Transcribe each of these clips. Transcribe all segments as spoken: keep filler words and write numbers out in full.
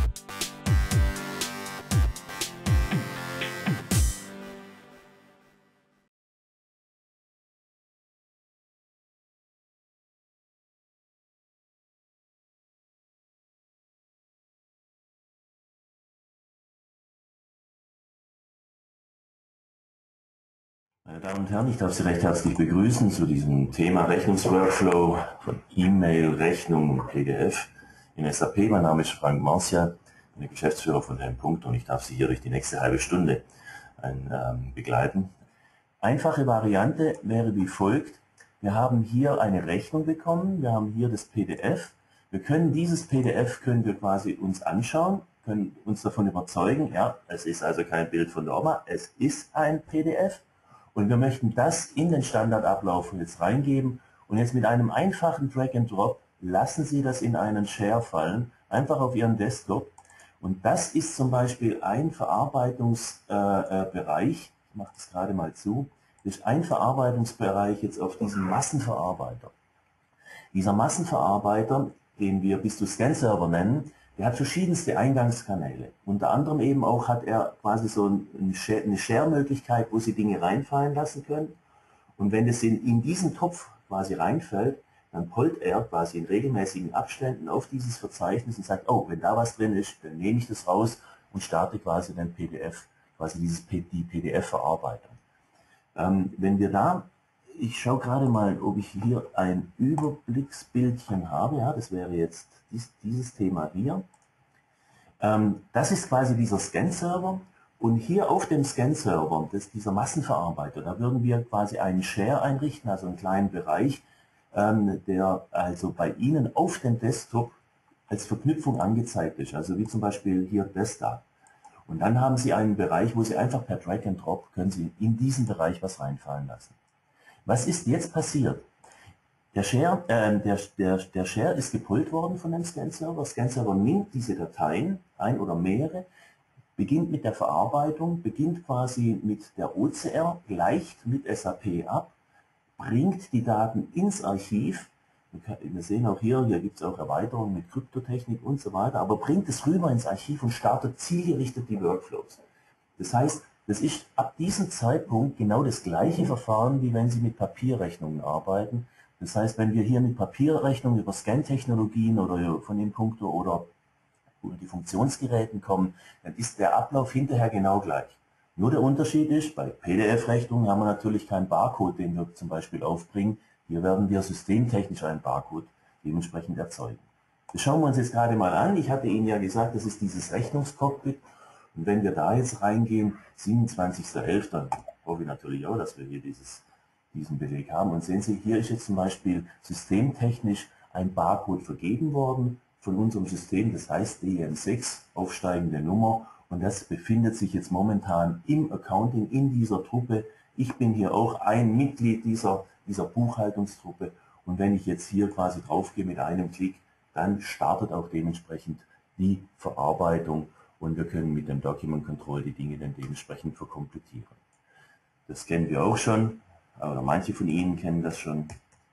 Meine Damen und Herren, ich darf Sie recht herzlich begrüßen zu diesem Thema Rechnungsworkflow von E-Mail, Rechnung und P D F in S A P. Mein Name ist Frank Marcia, ich bin der Geschäftsführer von dem Punkt und ich darf Sie hier durch die nächste halbe Stunde ein, ähm, begleiten. Einfache Variante wäre wie folgt. Wir haben hier eine Rechnung bekommen, wir haben hier das P D F. Wir können dieses P D F können wir quasi uns anschauen, können uns davon überzeugen, ja, es ist also kein Bild von der Oma, es ist ein P D F. Und wir möchten das in den Standardablauf jetzt reingeben und jetzt mit einem einfachen Drag and Drop lassen Sie das in einen Share fallen, einfach auf Ihren Desktop. Und das ist zum Beispiel ein Verarbeitungsbereich, äh, ich mache das gerade mal zu, das ist ein Verarbeitungsbereich jetzt auf diesem Massenverarbeiter. Dieser Massenverarbeiter, den wir Bis-to-Scan-Server nennen, der hat verschiedenste Eingangskanäle. Unter anderem eben auch hat er quasi so eine Share-Möglichkeit, wo Sie Dinge reinfallen lassen können. Und wenn das in, in diesen Topf quasi reinfällt, dann pollt er quasi in regelmäßigen Abständen auf dieses Verzeichnis und sagt, oh, wenn da was drin ist, dann nehme ich das raus und starte quasi den P D F, quasi dieses, die P D F-Verarbeitung. Ähm, wenn wir da, ich schaue gerade mal, ob ich hier ein Überblicksbildchen habe, ja, das wäre jetzt dies, dieses Thema hier. Ähm, das ist quasi dieser Scan-Server und hier auf dem Scan-Server, das ist dieser Massenverarbeiter, da würden wir quasi einen Share einrichten, also einen kleinen Bereich, ähm, der also bei Ihnen auf dem Desktop als Verknüpfung angezeigt ist, also wie zum Beispiel hier das da. Und dann haben Sie einen Bereich, wo Sie einfach per Drag and Drop können Sie in diesen Bereich was reinfallen lassen. Was ist jetzt passiert? Der Share, äh, der, der, der Share ist gepullt worden von dem Scan-Server. Scan-Server nimmt diese Dateien, ein oder mehrere, beginnt mit der Verarbeitung, beginnt quasi mit der O C R, gleicht mit S A P ab, bringt die Daten ins Archiv. Wir sehen auch hier, hier gibt es auch Erweiterungen mit Kryptotechnik und so weiter, aber bringt es rüber ins Archiv und startet zielgerichtet die Workflows. Das heißt, das ist ab diesem Zeitpunkt genau das gleiche Verfahren, wie wenn Sie mit Papierrechnungen arbeiten. Das heißt, wenn wir hier mit Papierrechnungen über Scan-Technologien oder von dem Punkt oder über die Funktionsgeräten kommen, dann ist der Ablauf hinterher genau gleich. Nur der Unterschied ist, bei P D F-Rechnungen haben wir natürlich keinen Barcode, den wir zum Beispiel aufbringen. Hier werden wir systemtechnisch einen Barcode dementsprechend erzeugen. Das schauen wir uns jetzt gerade mal an. Ich hatte Ihnen ja gesagt, das ist dieses Rechnungscockpit. Und wenn wir da jetzt reingehen, siebenundzwanzigster elfter, hoffe ich natürlich auch, dass wir hier dieses, diesen Beleg haben. Und sehen Sie, hier ist jetzt zum Beispiel systemtechnisch ein Barcode vergeben worden von unserem System, das heißt D M sechs, aufsteigende Nummer. Und das befindet sich jetzt momentan im Accounting, in dieser Truppe. Ich bin hier auch ein Mitglied dieser, dieser Buchhaltungstruppe. Und wenn ich jetzt hier quasi draufgehe mit einem Klick, dann startet auch dementsprechend die Verarbeitung. Und wir können mit dem Document Control die Dinge dann dementsprechend verkomplettieren. Das kennen wir auch schon, oder manche von Ihnen kennen das schon,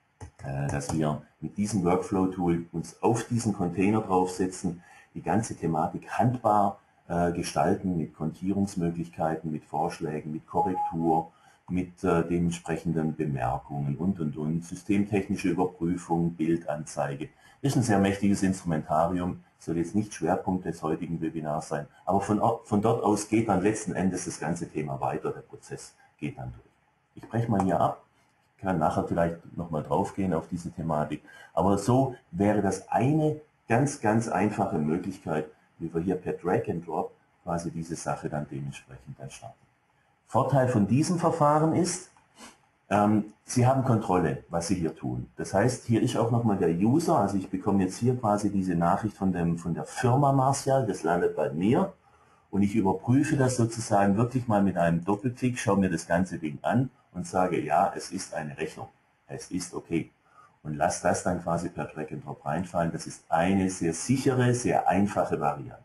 dass wir mit diesem Workflow-Tool uns auf diesen Container draufsetzen, die ganze Thematik handbar äh, gestalten mit Kontierungsmöglichkeiten, mit Vorschlägen, mit Korrektur, mit äh, dementsprechenden Bemerkungen und und und, systemtechnische Überprüfung, Bildanzeige. Das ist ein sehr mächtiges Instrumentarium, soll jetzt nicht Schwerpunkt des heutigen Webinars sein, aber von, von dort aus geht dann letzten Endes das ganze Thema weiter, der Prozess geht dann durch. Ich breche mal hier ab. Ich kann nachher vielleicht nochmal drauf gehen auf diese Thematik. Aber so wäre das eine ganz, ganz einfache Möglichkeit, wie wir hier per Drag and Drop quasi diese Sache dann dementsprechend dann starten. Vorteil von diesem Verfahren ist, ähm, Sie haben Kontrolle, was Sie hier tun. Das heißt, hier ist auch nochmal der User, also ich bekomme jetzt hier quasi diese Nachricht von, dem, von der Firma Martial, das landet bei mir. Und ich überprüfe das sozusagen wirklich mal mit einem Doppelklick, schaue mir das ganze Ding an und sage, ja, es ist eine Rechnung. Es ist okay. Und lasse das dann quasi per Drag and Drop reinfallen. Das ist eine sehr sichere, sehr einfache Variante.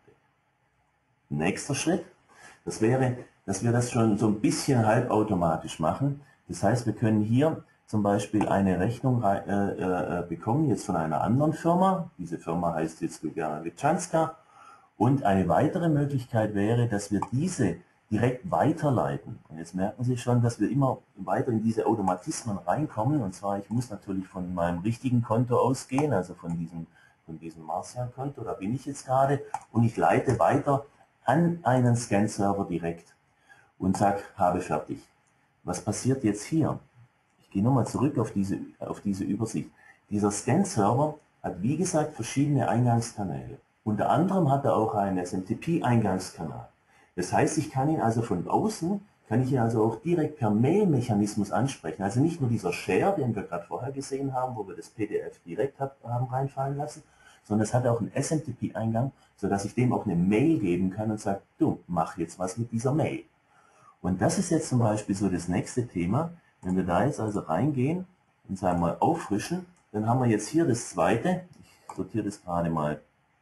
Nächster Schritt, das wäre, dass wir das schon so ein bisschen halbautomatisch machen. Das heißt, wir können hier zum Beispiel eine Rechnung äh, äh, bekommen, jetzt von einer anderen Firma. Diese Firma heißt jetzt Ljubljana Ličanska. Und eine weitere Möglichkeit wäre, dass wir diese direkt weiterleiten. Und jetzt merken Sie schon, dass wir immer weiter in diese Automatismen reinkommen. Und zwar, ich muss natürlich von meinem richtigen Konto ausgehen, also von diesem, von diesem Marcian-Konto, da bin ich jetzt gerade, und ich leite weiter an einen Scan-Server direkt und sage, habe fertig. Was passiert jetzt hier? Ich gehe nochmal zurück auf diese, auf diese Übersicht. Dieser Scan-Server hat, wie gesagt, verschiedene Eingangskanäle. Unter anderem hat er auch einen S M T P-Eingangskanal. Das heißt, ich kann ihn also von außen, kann ich ihn also auch direkt per Mail-Mechanismus ansprechen. Also nicht nur dieser Share, den wir gerade vorher gesehen haben, wo wir das P D F direkt haben reinfallen lassen, sondern es hat auch einen S M T P-Eingang, sodass ich dem auch eine Mail geben kann und sage, du, mach jetzt was mit dieser Mail. Und das ist jetzt zum Beispiel so das nächste Thema. Wenn wir da jetzt also reingehen und sagen mal auffrischen, dann haben wir jetzt hier das zweite. Ich sortiere das gerade mal.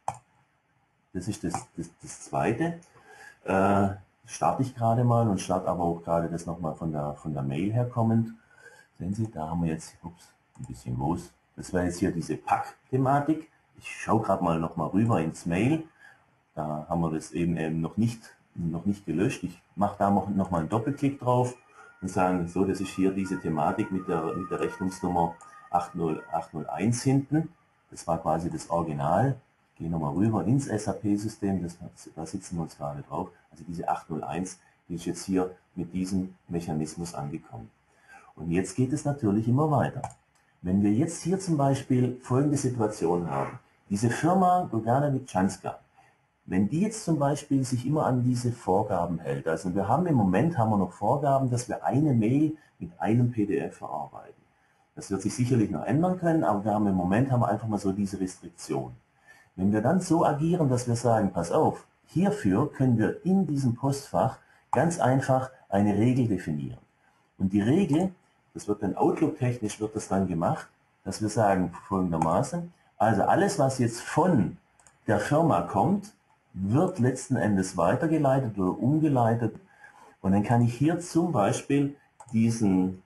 Das ist das, das, das zweite. Äh, starte ich gerade mal und starte aber auch gerade das nochmal von der, von der Mail herkommend. Sehen Sie, da haben wir jetzt, ups, ein bisschen groß. Das wäre jetzt hier diese Pack-Thematik. Ich schaue gerade mal nochmal rüber ins Mail. Da haben wir das eben, eben noch nicht, noch nicht gelöscht. Ich mache da noch, noch mal einen Doppelklick drauf und sage, so, das ist hier diese Thematik mit der, mit der Rechnungsnummer acht null acht null eins hinten. Das war quasi das Original. Ich gehe nochmal rüber ins S A P-System, da sitzen wir uns gerade drauf. Also diese acht null eins, die ist jetzt hier mit diesem Mechanismus angekommen. Und jetzt geht es natürlich immer weiter. Wenn wir jetzt hier zum Beispiel folgende Situation haben. Diese Firma Gogana Witschanska, wenn die jetzt zum Beispiel sich immer an diese Vorgaben hält, also wir haben im Moment haben wir noch Vorgaben, dass wir eine Mail mit einem P D F verarbeiten. Das wird sich sicherlich noch ändern können, aber wir haben im Moment haben wir einfach mal so diese Restriktion. Wenn wir dann so agieren, dass wir sagen, pass auf, hierfür können wir in diesem Postfach ganz einfach eine Regel definieren. Und die Regel, das wird dann Outlook-technisch wird das dann gemacht, dass wir sagen folgendermaßen, also alles, was jetzt von der Firma kommt, wird letzten Endes weitergeleitet oder umgeleitet. Und dann kann ich hier zum Beispiel diesen,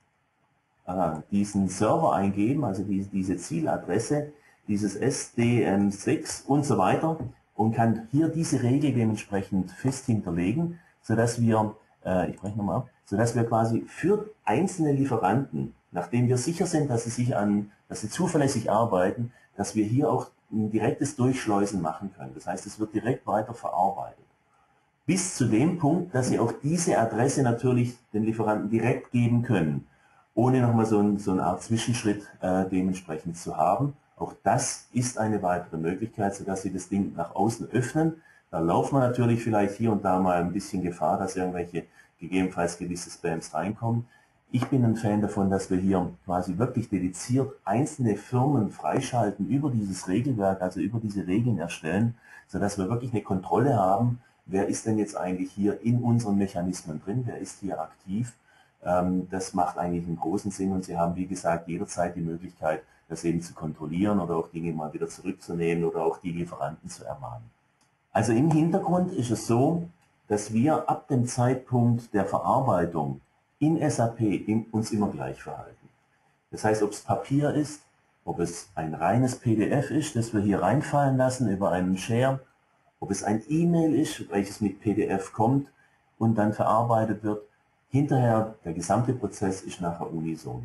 äh, diesen Server eingeben, also die, diese Zieladresse, dieses S D M sechs und so weiter und kann hier diese Regel dementsprechend fest hinterlegen, sodass wir, äh, ich breche nochmal ab, sodass wir quasi für einzelne Lieferanten, nachdem wir sicher sind, dass sie sich an, dass sie zuverlässig arbeiten, dass wir hier auch ein direktes Durchschleusen machen können. Das heißt, es wird direkt weiter verarbeitet. Bis zu dem Punkt, dass sie auch diese Adresse natürlich den Lieferanten direkt geben können, ohne nochmal so, ein, so eine Art Zwischenschritt äh, dementsprechend zu haben. Auch das ist eine weitere Möglichkeit, sodass Sie das Ding nach außen öffnen. Da laufen wir natürlich vielleicht hier und da mal ein bisschen Gefahr, dass irgendwelche gegebenenfalls gewisse Spams reinkommen. Ich bin ein Fan davon, dass wir hier quasi wirklich dediziert einzelne Firmen freischalten über dieses Regelwerk, also über diese Regeln erstellen, sodass wir wirklich eine Kontrolle haben, wer ist denn jetzt eigentlich hier in unseren Mechanismen drin, wer ist hier aktiv. Das macht eigentlich einen großen Sinn und Sie haben, wie gesagt, jederzeit die Möglichkeit, das eben zu kontrollieren oder auch Dinge mal wieder zurückzunehmen oder auch die Lieferanten zu ermahnen. Also im Hintergrund ist es so, dass wir ab dem Zeitpunkt der Verarbeitung in S A P uns immer gleich verhalten. Das heißt, ob es Papier ist, ob es ein reines P D F ist, das wir hier reinfallen lassen über einen Share, ob es ein E-Mail ist, welches mit P D F kommt und dann verarbeitet wird. Hinterher, der gesamte Prozess ist nachher unisono.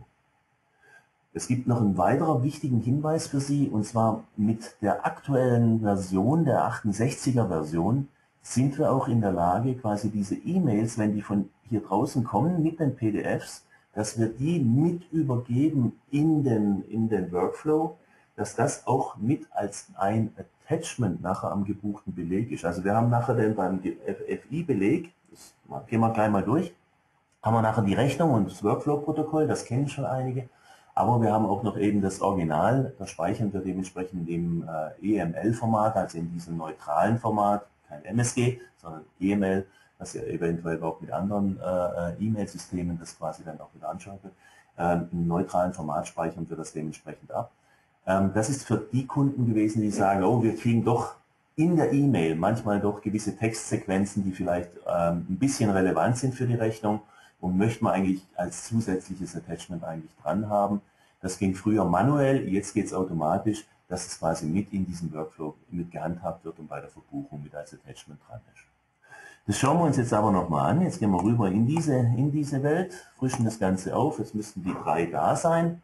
Es gibt noch einen weiteren wichtigen Hinweis für Sie, und zwar mit der aktuellen Version, der achtundsechziger Version, sind wir auch in der Lage, quasi diese E-Mails, wenn die von hier draußen kommen, mit den P D Fs, dass wir die mit übergeben in den, in den Workflow, dass das auch mit als ein Attachment nachher am gebuchten Beleg ist. Also wir haben nachher dann beim F I-Beleg, das gehen wir gleich mal durch, haben wir nachher die Rechnung und das Workflow-Protokoll, das kennen schon einige. Aber wir haben auch noch eben das Original, das speichern wir dementsprechend im äh, E M L-Format, also in diesem neutralen Format, kein M S G, sondern E M L, das ja eventuell auch mit anderen äh, E-Mail-Systemen das quasi dann auch wieder anschauen wird. Ähm, Im neutralen Format speichern wir das dementsprechend ab. Ähm, das ist für die Kunden gewesen, die sagen, oh, wir kriegen doch in der E-Mail manchmal doch gewisse Textsequenzen, die vielleicht ähm, ein bisschen relevant sind für die Rechnung. Und möchte man eigentlich als zusätzliches Attachment eigentlich dran haben. Das ging früher manuell, jetzt geht es automatisch. dass es quasi mit in diesem Workflow mit gehandhabt wird und bei der Verbuchung mit als Attachment dran ist. Das schauen wir uns jetzt aber nochmal an. Jetzt gehen wir rüber in diese, in diese Welt, frischen das Ganze auf. Jetzt müssten die drei da sein.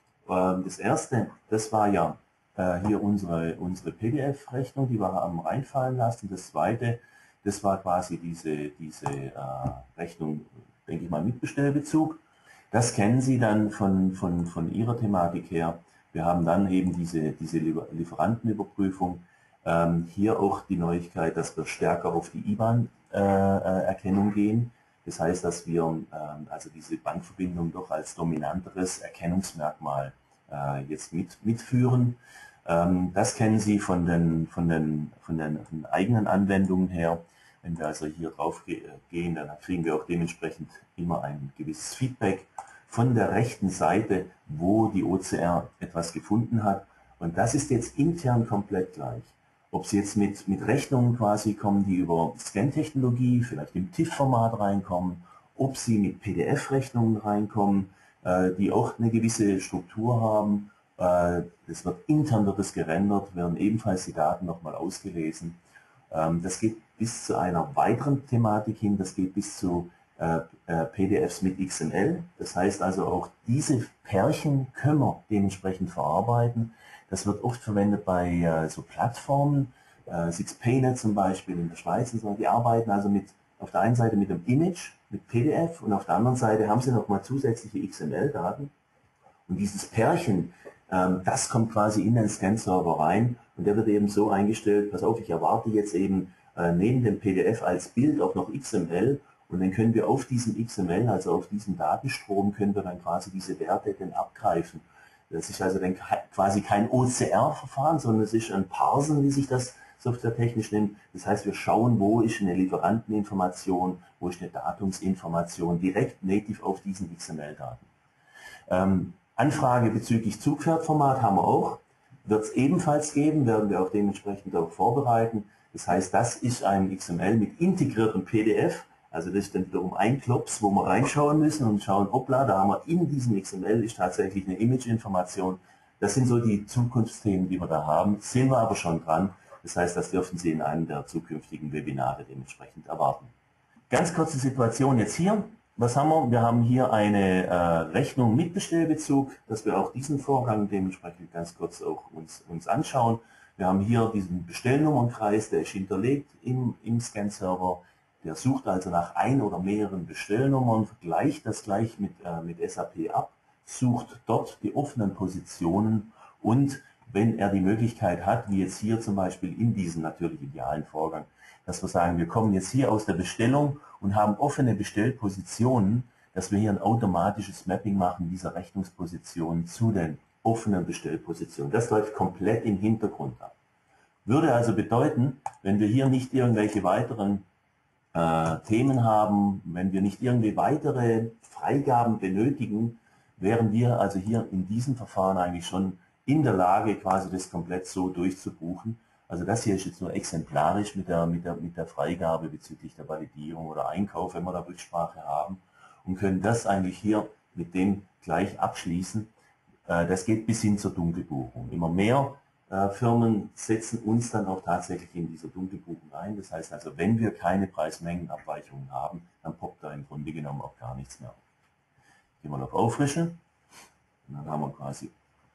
Das erste, das war ja äh, hier unsere, unsere P D F-Rechnung, die wir haben reinfallen lassen. Das zweite, das war quasi diese, diese äh, Rechnung, denke ich mal, mit Bestellbezug. Das kennen Sie dann von, von, von Ihrer Thematik her. Wir haben dann eben diese, diese Lieferantenüberprüfung. Ähm, hier auch die Neuigkeit, dass wir stärker auf die I B A N-Erkennung äh, gehen. Das heißt, dass wir ähm, also diese Bankverbindung doch als dominanteres Erkennungsmerkmal äh, jetzt mit, mitführen. Ähm, das kennen Sie von den, von, den, von, den, von den eigenen Anwendungen her. Wenn wir also hier drauf ge gehen, dann kriegen wir auch dementsprechend immer ein gewisses Feedback von der rechten Seite, wo die O C R etwas gefunden hat. Und das ist jetzt intern komplett gleich. Ob Sie jetzt mit, mit Rechnungen quasi kommen, die über Scan-Technologie, vielleicht im T I F-Format reinkommen, ob Sie mit P D F-Rechnungen reinkommen, äh, die auch eine gewisse Struktur haben. Äh, das wird intern wird es gerendert, werden ebenfalls die Daten nochmal ausgelesen. Ähm, das geht bis zu einer weiteren Thematik hin, das geht bis zu äh, äh, P D Fs mit X M L. Das heißt also auch diese Pärchen können wir dementsprechend verarbeiten. Das wird oft verwendet bei äh, so Plattformen, äh, SixPayNet zum Beispiel in der Schweiz und so. Die arbeiten also mit auf der einen Seite mit dem Image, mit P D F und auf der anderen Seite haben sie nochmal zusätzliche X M L-Daten. Und dieses Pärchen, ähm, das kommt quasi in den Scan-Server rein und der wird eben so eingestellt, pass auf, ich erwarte jetzt eben äh, neben dem P D F als Bild auch noch X M L und dann können wir auf diesem X M L, also auf diesem Datenstrom, können wir dann quasi diese Werte dann abgreifen. Das ist also dann quasi kein O C R-Verfahren, sondern es ist ein Parsen, wie sich das softwaretechnisch nennt. Das heißt, wir schauen, wo ist eine Lieferanteninformation, wo ist eine Datumsinformation, direkt native auf diesen X M L-Daten. Ähm, Anfrage bezüglich Zugpferdformat haben wir auch. Wird es ebenfalls geben, werden wir auch dementsprechend darauf vorbereiten. Das heißt, das ist ein X M L mit integriertem P D F. Also das ist dann wiederum ein Klops, wo wir reinschauen müssen und schauen, hoppla, da haben wir in diesem X M L ist tatsächlich eine Image-Information. Das sind so die Zukunftsthemen, die wir da haben. Sind wir aber schon dran. Das heißt, das dürfen Sie in einem der zukünftigen Webinare dementsprechend erwarten. Ganz kurze Situation jetzt hier. Was haben wir? Wir haben hier eine äh, Rechnung mit Bestellbezug, dass wir auch diesen Vorgang dementsprechend ganz kurz auch uns, uns anschauen. Wir haben hier diesen Bestellnummernkreis, der ist hinterlegt im, im Scan-Server. Der sucht also nach ein oder mehreren Bestellnummern, gleicht das gleich mit, äh, mit S A P ab, sucht dort die offenen Positionen und wenn er die Möglichkeit hat, wie jetzt hier zum Beispiel in diesem natürlich idealen Vorgang, dass wir sagen, wir kommen jetzt hier aus der Bestellung und haben offene Bestellpositionen, dass wir hier ein automatisches Mapping machen dieser Rechnungspositionen zu den offenen Bestellpositionen. Das läuft komplett im Hintergrund ab. Würde also bedeuten, wenn wir hier nicht irgendwelche weiteren Äh, Themen haben, wenn wir nicht irgendwie weitere Freigaben benötigen, wären wir also hier in diesem Verfahren eigentlich schon in der Lage, quasi das komplett so durchzubuchen. Also das hier ist jetzt nur exemplarisch mit der, mit der, mit der Freigabe bezüglich der Validierung oder Einkauf, wenn wir da Rücksprache haben und können das eigentlich hier mit dem gleich abschließen. Äh, das geht bis hin zur Dunkelbuchung. Immer mehr Firmen setzen uns dann auch tatsächlich in dieser Dunkelbuchung ein. Das heißt also, wenn wir keine Preismengenabweichungen haben, dann poppt da im Grunde genommen auch gar nichts mehr. Gehen wir auf Auffrischen. Und dann haben wir quasi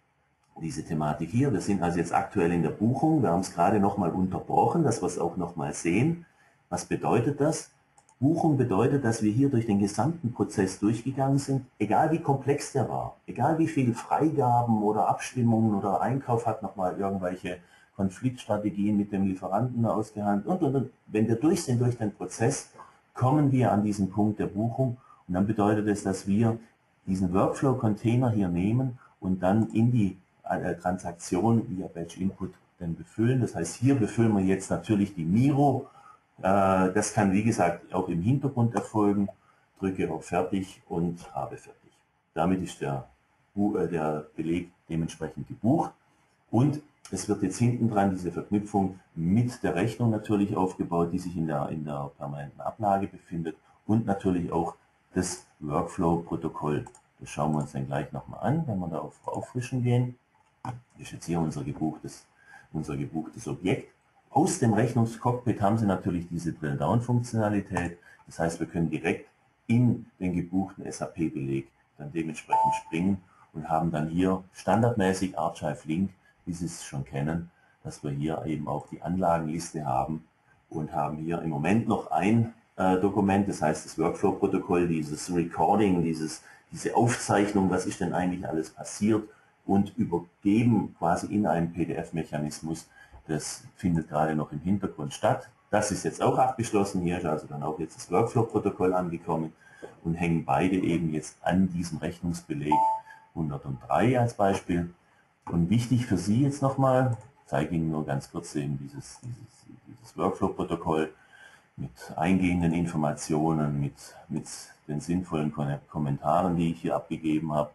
diese Thematik hier. Wir sind also jetzt aktuell in der Buchung. Wir haben es gerade nochmal unterbrochen, dass wir es auch nochmal sehen. Was bedeutet das? Buchung bedeutet, dass wir hier durch den gesamten Prozess durchgegangen sind, egal wie komplex der war, egal wie viele Freigaben oder Abstimmungen oder Einkauf hat nochmal irgendwelche Konfliktstrategien mit dem Lieferanten ausgehandelt und, und, und. Wenn wir durch sind durch den Prozess, kommen wir an diesen Punkt der Buchung und dann bedeutet es, dass wir diesen Workflow-Container hier nehmen und dann in die äh, Transaktion via Batch Input dann befüllen. Das heißt, hier befüllen wir jetzt natürlich die Miro. Das kann, wie gesagt, auch im Hintergrund erfolgen. Drücke auf Fertig und habe Fertig. Damit ist der, der Beleg dementsprechend gebucht. Und es wird jetzt hinten dran diese Verknüpfung mit der Rechnung natürlich aufgebaut, die sich in der, in der permanenten Ablage befindet. Und natürlich auch das Workflow-Protokoll. Das schauen wir uns dann gleich nochmal an, wenn wir da auf Auffrischen gehen. Das ist jetzt hier unser gebuchtes, unser gebuchtes Objekt. Aus dem Rechnungscockpit haben Sie natürlich diese Drill-Down-Funktionalität. Das heißt, wir können direkt in den gebuchten S A P-Beleg dann dementsprechend springen und haben dann hier standardmäßig Archive Link, wie Sie es schon kennen, dass wir hier eben auch die Anlagenliste haben und haben hier im Moment noch ein äh, Dokument, das heißt das Workflow-Protokoll, dieses Recording, dieses, diese Aufzeichnung, was ist denn eigentlich alles passiert, und übergeben quasi in einen P D F-Mechanismus. Das findet gerade noch im Hintergrund statt. Das ist jetzt auch abgeschlossen. Hier ist also dann auch jetzt das Workflow-Protokoll angekommen und hängen beide eben jetzt an diesem Rechnungsbeleg hundertdrei als Beispiel. Und wichtig für Sie jetzt nochmal, ich zeige Ihnen nur ganz kurz eben dieses, dieses, dieses Workflow-Protokoll mit eingehenden Informationen, mit, mit den sinnvollen Kommentaren, die ich hier abgegeben habe,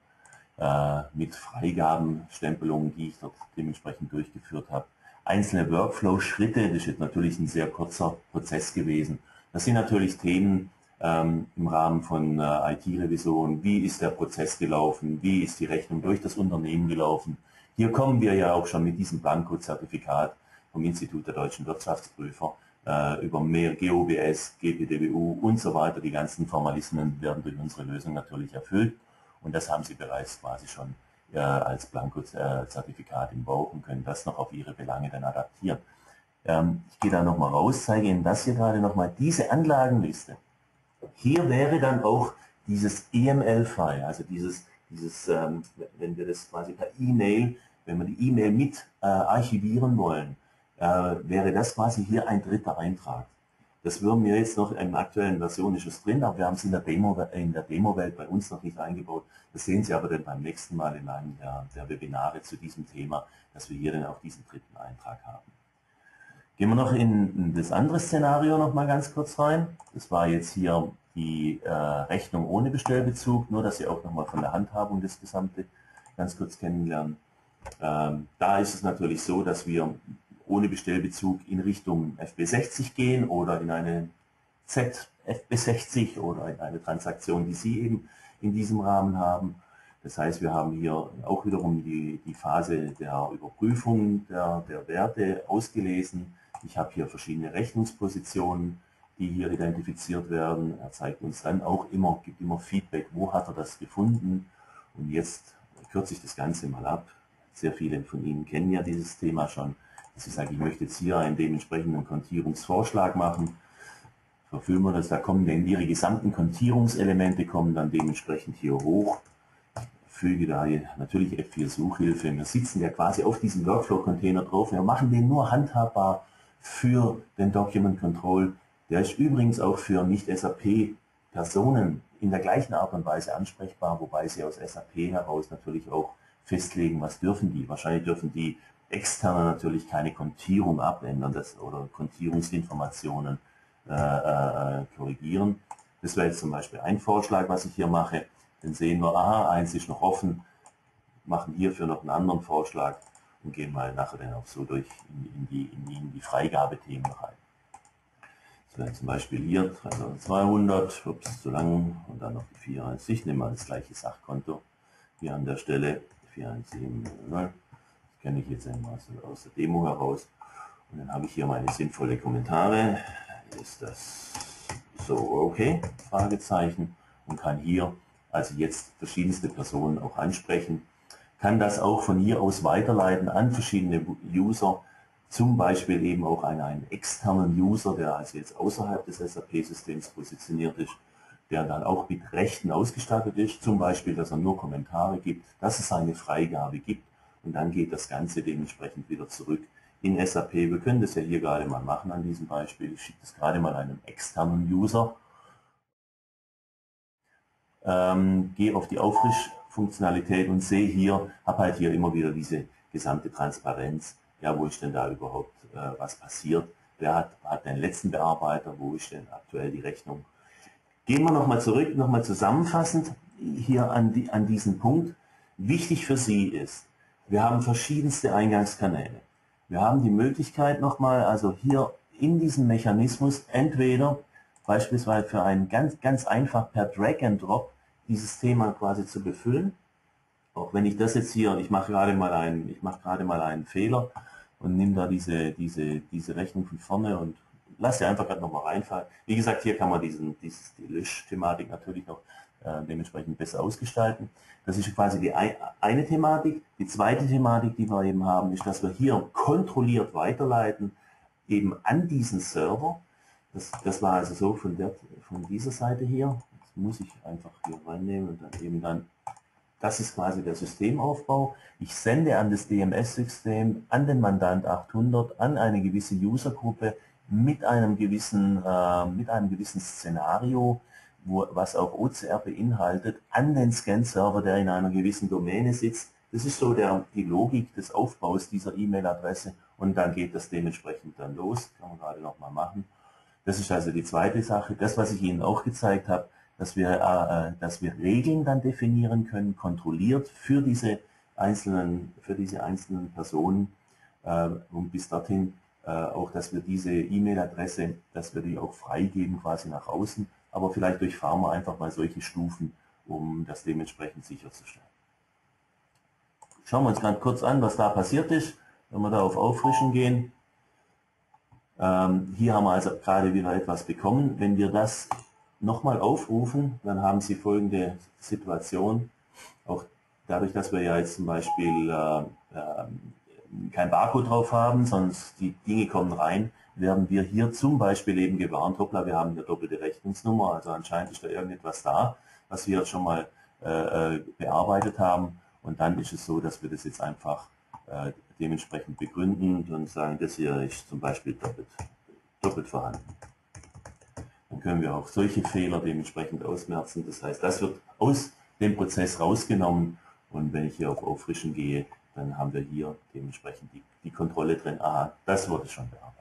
äh, mit Freigabenstempelungen, die ich dort dementsprechend durchgeführt habe. Einzelne Workflow-Schritte, das ist jetzt natürlich ein sehr kurzer Prozess gewesen. Das sind natürlich Themen ähm, im Rahmen von äh, I T-Revision. Wie ist der Prozess gelaufen? Wie ist die Rechnung durch das Unternehmen gelaufen? Hier kommen wir ja auch schon mit diesem Blanko-Zertifikat vom Institut der Deutschen Wirtschaftsprüfer äh, über mehr G O B S, G P D W U und so weiter. Die ganzen Formalismen werden durch unsere Lösung natürlich erfüllt. Und das haben Sie bereits quasi schon äh, als Blanko-Zertifikat im Bauch und können das noch auf Ihre Belange dann adaptieren. Ähm, ich gehe da nochmal raus, zeige Ihnen das hier gerade nochmal, diese Anlagenliste. Hier wäre dann auch dieses E M L-File, also dieses, dieses ähm, wenn wir das quasi per E-Mail, wenn wir die E-Mail mit äh, archivieren wollen, äh, wäre das quasi hier ein dritter Eintrag. Das würden wir jetzt noch in der aktuellen Version ist es drin, aber wir haben es in der Demo, in der Demo-Welt bei uns noch nicht eingebaut. Das sehen Sie aber dann beim nächsten Mal in einem der, der Webinare zu diesem Thema, dass wir hier dann auch diesen dritten Eintrag haben. Gehen wir noch in das andere Szenario noch mal ganz kurz rein. Das war jetzt hier die äh, Rechnung ohne Bestellbezug, nur dass Sie auch noch mal von der Handhabung das Gesamte ganz kurz kennenlernen. Ähm, da ist es natürlich so, dass wir ohne Bestellbezug in Richtung F B sechzig gehen oder in eine Z F B sechzig oder in eine Transaktion, die Sie eben in diesem Rahmen haben. Das heißt, wir haben hier auch wiederum die, die Phase der Überprüfung der, der Werte ausgelesen. Ich habe hier verschiedene Rechnungspositionen, die hier identifiziert werden. Er zeigt uns dann auch immer, gibt immer Feedback, wo hat er das gefunden. Und jetzt kürze ich das Ganze mal ab. Sehr viele von Ihnen kennen ja dieses Thema schon. Dass ich sage, ich möchte jetzt hier einen dementsprechenden Kontierungsvorschlag machen. Verfüllen wir das, da kommen dann Ihre gesamten Kontierungselemente kommen dann dementsprechend hier hoch. Füge da natürlich F vier Suchhilfe. Wir sitzen ja quasi auf diesem Workflow-Container drauf. Wir machen den nur handhabbar für den Document Control. Der ist übrigens auch für Nicht-S A P-Personen in der gleichen Art und Weise ansprechbar, wobei Sie aus S A P heraus natürlich auch festlegen, was dürfen die. Wahrscheinlich dürfen die externe natürlich keine Kontierung abändern das, oder Kontierungsinformationen äh, äh, korrigieren. Das wäre jetzt zum Beispiel ein Vorschlag, was ich hier mache. Dann sehen wir, aha, eins ist noch offen, machen hierfür noch einen anderen Vorschlag und gehen mal nachher dann auch so durch in, in die, in die, in die Freigabethemen rein. Das wäre zum Beispiel hier dreitausendzweihundert, ups, zu lang, und dann noch die vier eins. Ich nehme mal das gleiche Sachkonto hier an der Stelle, vier eins sieben null. Das kenne ich jetzt einmal aus der Demo heraus. Und dann habe ich hier meine sinnvolle Kommentare. Ist das so okay? Fragezeichen. Und kann hier also jetzt verschiedenste Personen auch ansprechen. Kann das auch von hier aus weiterleiten an verschiedene User. Zum Beispiel eben auch an einen externen User, der also jetzt außerhalb des S A P-Systems positioniert ist, der dann auch mit Rechten ausgestattet ist. Zum Beispiel, dass er nur Kommentare gibt, dass es eine Freigabe gibt. Und dann geht das Ganze dementsprechend wieder zurück in S A P. Wir können das ja hier gerade mal machen an diesem Beispiel. Ich schicke das gerade mal einem externen User. Ähm, gehe auf die Auffrischfunktionalität und sehe hier, habe halt hier immer wieder diese gesamte Transparenz. Ja, wo ist denn da überhaupt äh, was passiert? Wer hat, hat den letzten Bearbeiter? Wo ist denn aktuell die Rechnung? Gehen wir nochmal zurück, nochmal zusammenfassend hier an, die, an diesen Punkt. Wichtig für Sie ist, wir haben verschiedenste Eingangskanäle. Wir haben die Möglichkeit nochmal, also hier in diesem Mechanismus, entweder beispielsweise für einen ganz, ganz einfach per Drag and Drop dieses Thema quasi zu befüllen. auch wenn ich das jetzt hier, ich mache gerade mal einen, ich mache gerade mal einen Fehler und nehme da diese, diese, diese Rechnung von vorne und lasse sie einfach gerade nochmal reinfallen. Wie gesagt, hier kann man diesen, dieses, die Löschthematik natürlich noch äh, dementsprechend besser ausgestalten. Das ist quasi die ein, eine Thematik. Die zweite Thematik, die wir eben haben, ist, dass wir hier kontrolliert weiterleiten, eben an diesen Server. Das, das war also so von, der, von dieser Seite hier. Das muss ich einfach hier reinnehmen und dann eben dann, das ist quasi der Systemaufbau. Ich sende an das D M S-System, an den Mandant achthundert, an eine gewisse Usergruppe mit einem gewissen, äh, mit einem gewissen Szenario, wo, was auch O C R beinhaltet, an den Scan-Server, der in einer gewissen Domäne sitzt. Das ist so der, die Logik des Aufbaus dieser E-Mail-Adresse und dann geht das dementsprechend dann los. Kann man gerade noch mal machen. Das ist also die zweite Sache. Das, was ich Ihnen auch gezeigt habe, dass wir, äh, dass wir Regeln dann definieren können, kontrolliert für diese einzelnen, für diese einzelnen Personen äh, und bis dorthin äh, auch, dass wir diese E-Mail-Adresse, dass wir die auch freigeben quasi nach außen, aber vielleicht durchfahren wir einfach mal solche Stufen, um das dementsprechend sicherzustellen. Schauen wir uns ganz kurz an, was da passiert ist, wenn wir da auf Auffrischen gehen. Ähm, hier haben wir also gerade wieder etwas bekommen. Wenn wir das nochmal aufrufen, dann haben Sie folgende Situation. Auch dadurch, dass wir ja jetzt zum Beispiel äh, äh, kein Barcode drauf haben, sondern die Dinge kommen rein, werden wir hier zum Beispiel eben gewarnt, hoppla, wir haben hier doppelte Rechnungsnummer, also anscheinend ist da irgendetwas da, was wir schon mal äh, bearbeitet haben. Und dann ist es so, dass wir das jetzt einfach äh, dementsprechend begründen und sagen, das hier ist zum Beispiel doppelt, doppelt vorhanden. Dann können wir auch solche Fehler dementsprechend ausmerzen. Das heißt, das wird aus dem Prozess rausgenommen und wenn ich hier auf Auffrischen gehe, dann haben wir hier dementsprechend die, die Kontrolle drin. Aha, das wurde schon bearbeitet.